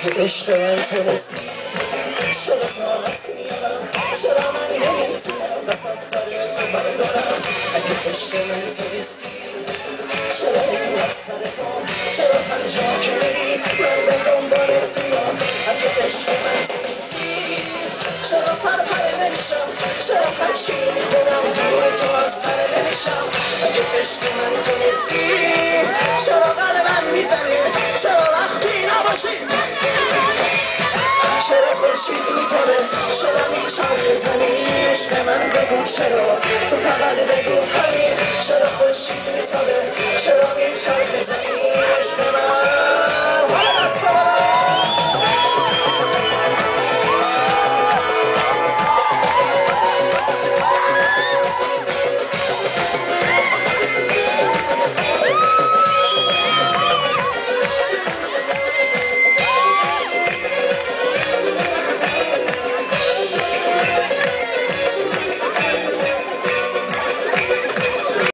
اگه عشق من تو نیستی چرا طاقت میارم چرا من نمیتونم بس از سر تو بردارم اگه عشق من تو نیستی چرا اینقدر سر پام چرا هر جا که میری من به دنبالت میام اگه عشق من تو نیستی چرا پر نمیشم چرا هرچی میخونم دور تو از پر نمیشم اگه عشق من تو نیستی چرا قلبم میزنی چرا وقتی نباشی چرا خورشید میتابه چرا میچرخه زمین عشق من بگو چرا تو فقط بگو همین چرا خورشید میتابه چرا میچرخه زمین عشق من